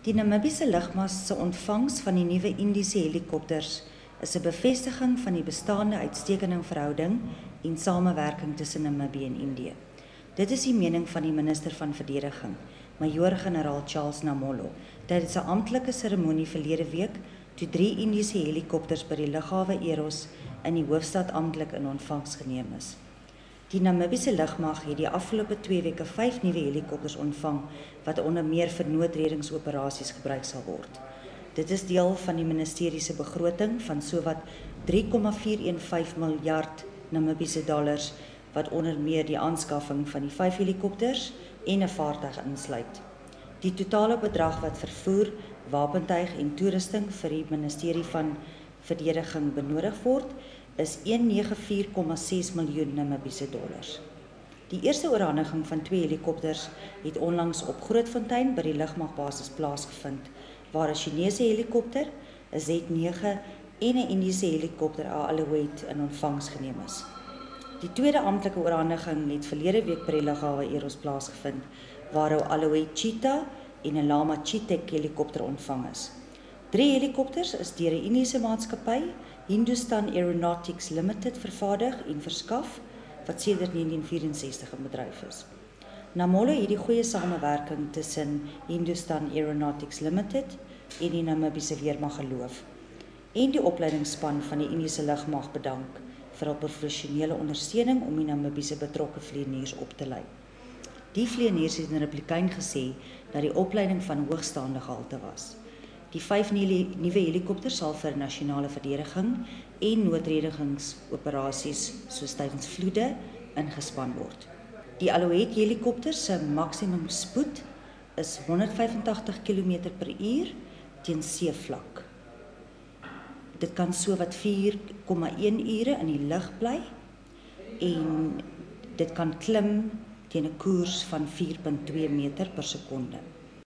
Die Namibiese lugmag se ontvangs van die nuwe Indiese helikopters is 'n bevestiging van die bestaande uitstekende verhouding en samewerking tussen Namibië en Indië. Dit is die mening van die minister van verdediging, Majoor-generaal Charles Namolo, tydens 'n amptelike seremonie verlede week toe 3 Indiese helikopters by die lughawe Eros in die hoofstad amptelik in ontvangs geneem is. Die Namibiese lugmag het die afgelope 2 weke 5 nuwe helikopters ontvang wat onder meer vir noodreddingsoperasies gebruik sal word. Dit is deel van die ministerie se begroting van sowat 3,415 miljard Namibiese dollars wat onder meer die aanskaffing van die 5 helikopters en 'n vaartuig insluit. Die totale bedrag wat vervoer, wapentuig en toerusting vir die ministerie van verdediging benodig word, is 194,6 miljoen Namibiese dollars. Die eerste oorhandiging van 2 helikopters het onlangs op Grootfontein by die lugmagbasis plaasgevind, waar 'n Chinese helikopter, 'n Z9 en 'n Indiese helikopter Alouette in ontvangs geneem is. Die tweede amptelike oorhandiging het verlede week by die lughawe Eros plaasgevind, waar 'n Alouette Cheetah en 'n Lama Cheetah helikopter ontvang is. 3 helikopters is deur 'n Indiese maatskappy, Hindustan Aeronautics Limited, vervaardig en verskaf, wat sedert 1964 in bedryf is. Namolo het die goeie samewerking tussen Hindustan Aeronautics Limited en die Namibiese weermag geloof, en die opleidingsspan van die Indiese lugmag bedank vir hul professionele ondersteuning om die Namibiese betrokke vlieëniers op te lei. Die vlieëniers het in 'n replikyn gesê dat die opleiding van hoogstaande gehalte was. Die 5 nuwe helikopters sal vir nasionale verdediging en noodreddingsoperasies soos tydens vloede ingespan word. Die Alouette helikopter se maksimum spoed is 185 km/h teen seevlak. Dit kan sowat 4,1 ure in die lug bly en dit kan klim teen 'n koers van 4,2 meter per sekonde.